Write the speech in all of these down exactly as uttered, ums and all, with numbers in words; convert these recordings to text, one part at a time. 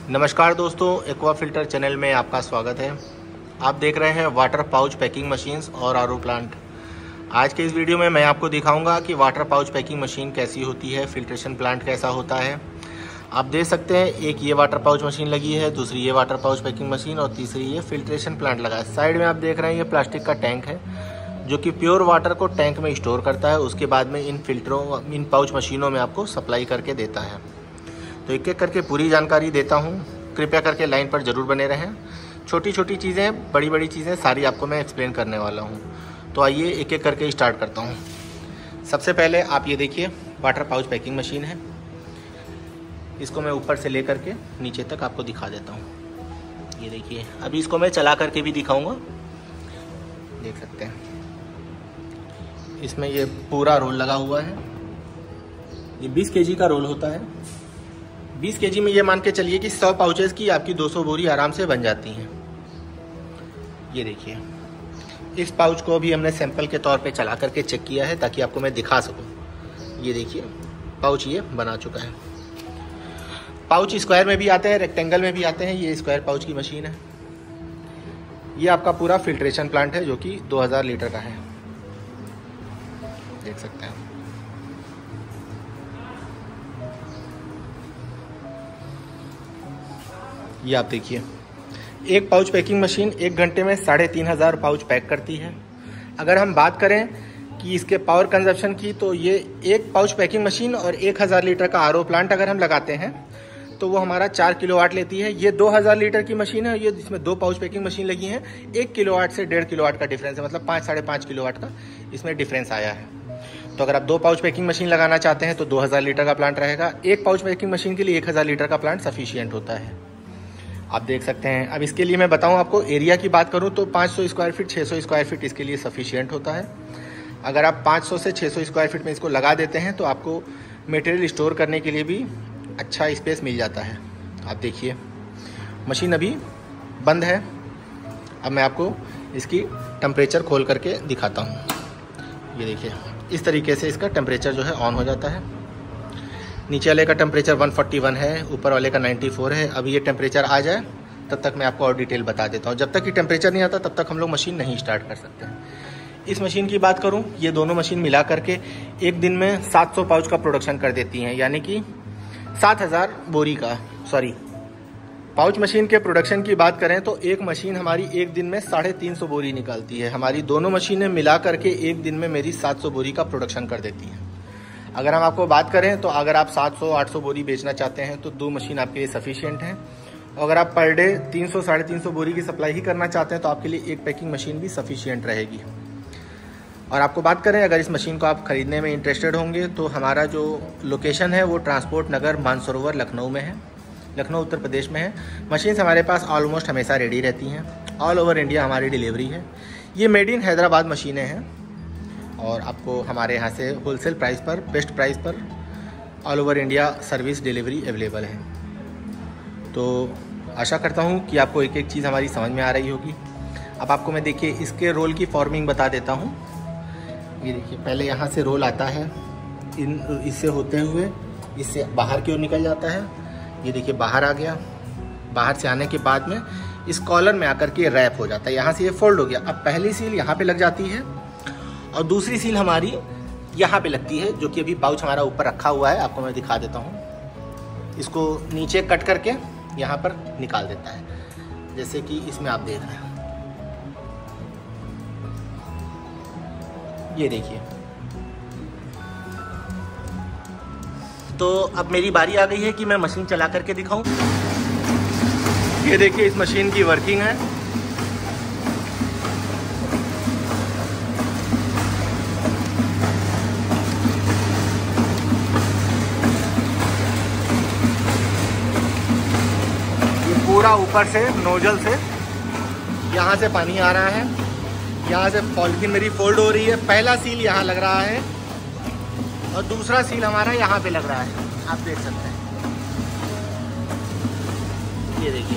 नमस्कार दोस्तों, aqua filter channel में आपका स्वागत है। आप देख रहे हैं वाटर पाउच पैकिंग मशीन्स और आर ओ प्लांट। आज के इस वीडियो में मैं आपको दिखाऊंगा कि वाटर पाउच पैकिंग मशीन कैसी होती है, फिल्ट्रेशन प्लांट कैसा होता है। आप देख सकते हैं, एक ये वाटर पाउच मशीन लगी है, दूसरी ये वाटर पाउच पैकिंग मशीन और तीसरी ये फिल्ट्रेशन प्लांट लगा है। साइड में आप देख रहे हैं ये प्लास्टिक का टैंक है जो कि प्योर वाटर को टैंक में स्टोर करता है, उसके बाद में इन फिल्टरों इन पाउच मशीनों में आपको सप्लाई करके देता है। तो एक एक करके पूरी जानकारी देता हूँ, कृपया करके लाइन पर ज़रूर बने रहें। छोटी छोटी चीज़ें, बड़ी बड़ी चीज़ें सारी आपको मैं एक्सप्लेन करने वाला हूँ। तो आइए एक एक करके स्टार्ट करता हूँ। सबसे पहले आप ये देखिए, वाटर पाउच पैकिंग मशीन है। इसको मैं ऊपर से ले करके नीचे तक आपको दिखा देता हूँ। ये देखिए, अभी इसको मैं चला करके भी दिखाऊँगा, देख सकते हैं। इसमें ये पूरा रोल लगा हुआ है। ये बीस केजी का रोल होता है। बीस केजी में ये मान के चलिए कि सौ पाउचेस की आपकी दो सौ बोरी आराम से बन जाती हैं। ये देखिए, इस पाउच को भी हमने सैंपल के तौर पे चला करके चेक किया है ताकि आपको मैं दिखा सकूं। ये देखिए, पाउच ये बना चुका है। पाउच स्क्वायर में भी आते हैं, रेक्टेंगल में भी आते हैं। ये स्क्वायर पाउच की मशीन है। ये आपका पूरा फिल्ट्रेशन प्लांट है जो कि दो हज़ार लीटर का है, देख सकते हैं। ये आप देखिए, एक पाउच पैकिंग मशीन एक घंटे में साढ़े तीन हज़ार पाउच पैक करती है। अगर हम बात करें कि इसके पावर कंजप्शन की, तो ये एक पाउच पैकिंग मशीन और एक हज़ार लीटर का आर ओ प्लांट अगर हम लगाते हैं तो वो हमारा चार किलोवाट लेती है। ये दो हज़ार लीटर की मशीन है, ये जिसमें दो पाउच पैकिंग मशीन लगी हैं। एक किलोवाट से डेढ़ किलोवाट का डिफरेंस है, मतलब पाँच साढ़े पाँच किलोवाट का इसमें डिफरेंस आया है। तो अगर आप दो पाउच पैकिंग मशीन लगाना चाहते हैं तो दो हज़ार लीटर का प्लांट रहेगा। एक पाउच पैकिंग मशीन के लिए एक हज़ार लीटर का प्लांट सफिशियंट होता है, आप देख सकते हैं। अब इसके लिए मैं बताऊं आपको, एरिया की बात करूं तो पाँच सौ स्क्वायर फीट छह सौ स्क्वायर फीट इसके लिए सफिशियंट होता है। अगर आप पाँच सौ से छह सौ स्क्वायर फीट में इसको लगा देते हैं तो आपको मटेरियल स्टोर करने के लिए भी अच्छा स्पेस मिल जाता है। आप देखिए, मशीन अभी बंद है। अब मैं आपको इसकी टेम्परेचर खोल करके दिखाता हूँ। ये देखिए, इस तरीके से इसका टेम्परेचर जो है ऑन हो जाता है। नीचे वाले का टेम्परेचर एक सौ इकतालीस है, ऊपर वाले का चौरानवे है। अभी ये टेम्परेचर आ जाए तब तक मैं आपको और डिटेल बता देता हूँ। जब तक कि टेम्परेचर नहीं आता तब तक हम लोग मशीन नहीं स्टार्ट कर सकते हैं। इस मशीन की बात करूँ, ये दोनों मशीन मिला करके एक दिन में सात सौ पाउच का प्रोडक्शन कर देती हैं, यानी कि सात हज़ार बोरी का। सॉरी, पाउच मशीन के प्रोडक्शन की बात करें तो एक मशीन हमारी एक दिन में साढ़े तीन सौ बोरी निकालती है। हमारी दोनों मशीनें मिला करके एक दिन में मेरी सात सौ बोरी का प्रोडक्शन कर देती हैं। अगर हम आपको बात करें तो अगर आप सात सौ आठ सौ बोरी बेचना चाहते हैं तो दो मशीन आपके लिए सफिशिएंट है। और अगर आप पर डे तीन सौ साढ़े तीन सौ बोरी की सप्लाई ही करना चाहते हैं तो आपके लिए एक पैकिंग मशीन भी सफिशिएंट रहेगी। और आपको बात करें, अगर इस मशीन को आप खरीदने में इंटरेस्टेड होंगे तो हमारा जो लोकेशन है वो ट्रांसपोर्ट नगर मानसरोवर लखनऊ में है, लखनऊ उत्तर प्रदेश में है। मशीन्स हमारे पास ऑलमोस्ट हमेशा रेडी रहती हैं। ऑल ओवर इंडिया हमारी डिलीवरी है। ये मेड इन हैदराबाद मशीनें हैं और आपको हमारे यहाँ से होलसेल प्राइस पर, बेस्ट प्राइस पर all over India service delivery available है। तो आशा करता हूँ कि आपको एक एक चीज़ हमारी समझ में आ रही होगी। अब आपको मैं देखिए इसके रोल की फॉर्मिंग बता देता हूँ। ये देखिए, पहले यहाँ से रोल आता है, इन इससे होते हुए इससे बाहर की ओर निकल जाता है। ये देखिए, बाहर आ गया। बाहर से आने के बाद में इस कॉलर में आकर के रैप हो जाता है। यहाँ से ये फोल्ड हो गया। अब पहली सील यहाँ पे लग जाती है और दूसरी सील हमारी यहाँ पे लगती है, जो कि अभी पाउच हमारा ऊपर रखा हुआ है। आपको मैं दिखा देता हूँ। इसको नीचे कट करके यहाँ पर निकाल देता है, जैसे कि इसमें आप देख रहे हैं। ये देखिए, तो अब मेरी बारी आ गई है कि मैं मशीन चला करके दिखाऊं। ये देखिए, इस मशीन की वर्किंग है। पूरा ऊपर से नोजल से यहाँ से पानी आ रहा है। यहाँ से पॉलिथीन मेरी फोल्ड हो रही है। पहला सील यहाँ लग रहा है और दूसरा सील हमारा यहाँ पे लग रहा है, आप देख सकते हैं। ये देखिए,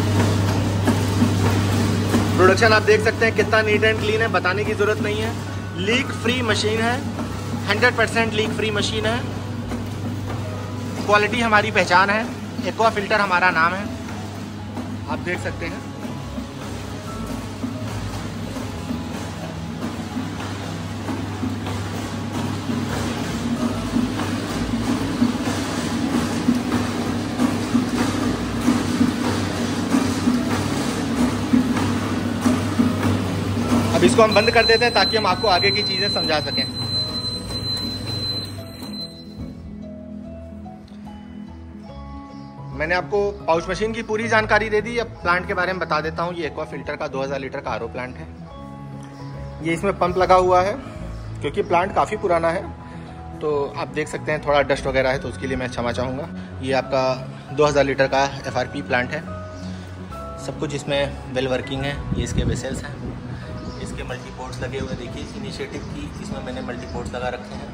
प्रोडक्शन आप देख सकते हैं कितना नीट एंड क्लीन है, बताने की ज़रूरत नहीं है। लीक फ्री मशीन है, hundred percent leak free machine है। क्वालिटी हमारी पहचान है, एक्वा फिल्टर हमारा नाम है, आप देख सकते हैं। अब इसको हम बंद कर देते हैं ताकि हम आपको आगे की चीजें समझा सकें। मैंने आपको पाउच मशीन की पूरी जानकारी दे दी। अब प्लांट के बारे में बता देता हूँ। ये एक्वा फिल्टर का दो हज़ार लीटर का आर ओ प्लांट है। ये इसमें पंप लगा हुआ है, क्योंकि प्लांट काफ़ी पुराना है तो आप देख सकते हैं थोड़ा डस्ट वगैरह है, तो उसके लिए मैं क्षमा चाहूँगा। ये आपका दो हज़ार लीटर का एफ आर पी प्लांट है। सब कुछ इसमें वेल वर्किंग है। ये इसके वेसल्स हैं, इसके मल्टी पोर्ट्स लगे हुए, देखिए इनिशिएटिव की इसमें मैंने मल्टी पोर्ट्स लगा रखे हैं।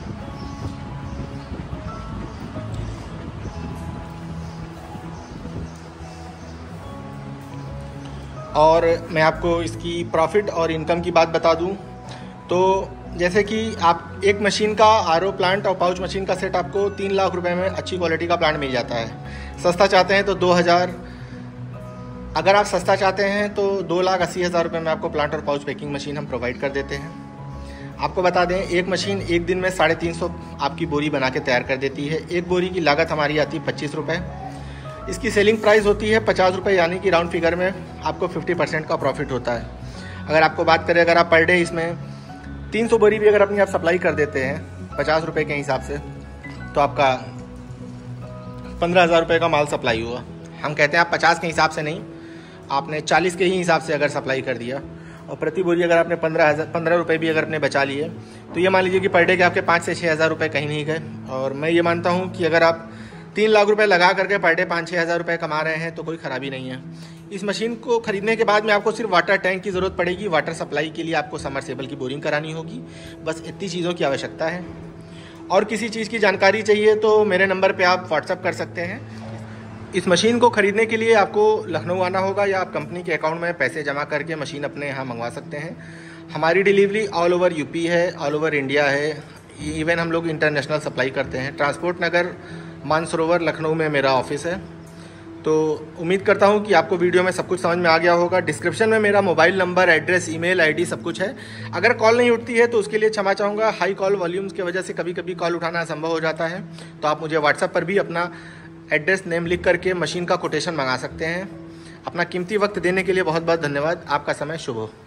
और मैं आपको इसकी प्रॉफिट और इनकम की बात बता दूं तो जैसे कि आप एक मशीन का आर ओ प्लांट और पाउच मशीन का सेट आपको तीन लाख रुपए में अच्छी क्वालिटी का प्लांट मिल जाता है। सस्ता चाहते हैं तो दो हज़ार, अगर आप सस्ता चाहते हैं तो दो लाख अस्सी हज़ार रुपये में आपको प्लांट और पाउच पैकिंग मशीन हम प्रोवाइड कर देते हैं। आपको बता दें एक मशीन एक दिन में साढ़े तीन सौ आपकी बोरी बना के तैयार कर देती है। एक बोरी की लागत हमारी आती है पच्चीस रुपये। इसकी सेलिंग प्राइस होती है पचास रुपये, यानी कि राउंड फिगर में आपको फिफ्टी परसेंट का प्रॉफिट होता है। अगर आपको बात करें, अगर आप पर डे इसमें तीन सौ बोरी भी अगर अपनी आप सप्लाई कर देते हैं पचास रुपये के हिसाब से, तो आपका पंद्रह हज़ार रुपये का माल सप्लाई हुआ। हम कहते हैं आप पचास के हिसाब से नहीं, आपने चालीस के ही हिसाब से अगर सप्लाई कर दिया और प्रति बोरी अगर आपने पंद्रह हज़ार पंद्रह रुपये भी अगर आपने बचा लिए, तो ये मान लीजिए कि पर डे के आपके पाँच से छः हज़ार रुपये कहीं नहीं गए। और मैं ये मानता हूँ कि अगर आप तीन लाख रुपए लगा करके पर डे पाँच छः हज़ार रुपये कमा रहे हैं तो कोई ख़राबी नहीं है। इस मशीन को खरीदने के बाद में आपको सिर्फ वाटर टैंक की ज़रूरत पड़ेगी। वाटर सप्लाई के लिए आपको समरसेबल की बोरिंग करानी होगी, बस इतनी चीज़ों की आवश्यकता है। और किसी चीज़ की जानकारी चाहिए तो मेरे नंबर पे आप व्हाट्सअप कर सकते हैं। इस मशीन को खरीदने के लिए आपको लखनऊ आना होगा या आप कंपनी के अकाउंट में पैसे जमा करके मशीन अपने यहाँ मंगवा सकते हैं। हमारी डिलीवरी ऑल ओवर यूपी है, ऑल ओवर इंडिया है, इवन हम लोग इंटरनेशनल सप्लाई करते हैं। ट्रांसपोर्ट नगर मानसरोवर लखनऊ में मेरा ऑफिस है। तो उम्मीद करता हूँ कि आपको वीडियो में सब कुछ समझ में आ गया होगा। डिस्क्रिप्शन में मेरा mobile number, address, email ID सब कुछ है। अगर कॉल नहीं उठती है तो उसके लिए क्षमा चाहूँगा। हाई कॉल वॉल्यूम्स की वजह से कभी कभी कॉल उठाना असंभव हो जाता है। तो आप मुझे व्हाट्सएप पर भी अपना एड्रेस, नेम लिख करके मशीन का कोटेशन मंगा सकते हैं। अपना कीमती वक्त देने के लिए बहुत बहुत धन्यवाद। आपका समय शुभ हो।